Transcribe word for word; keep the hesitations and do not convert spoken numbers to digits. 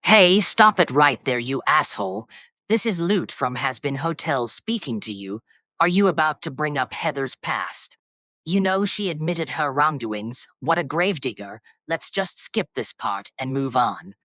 Hey, stop it right there, you asshole. This is Lute from Hazbin Hotel speaking to you. Are you about to bring up Heather's past? You know she admitted her wrongdoings. What a gravedigger. Let's just skip this part and move on.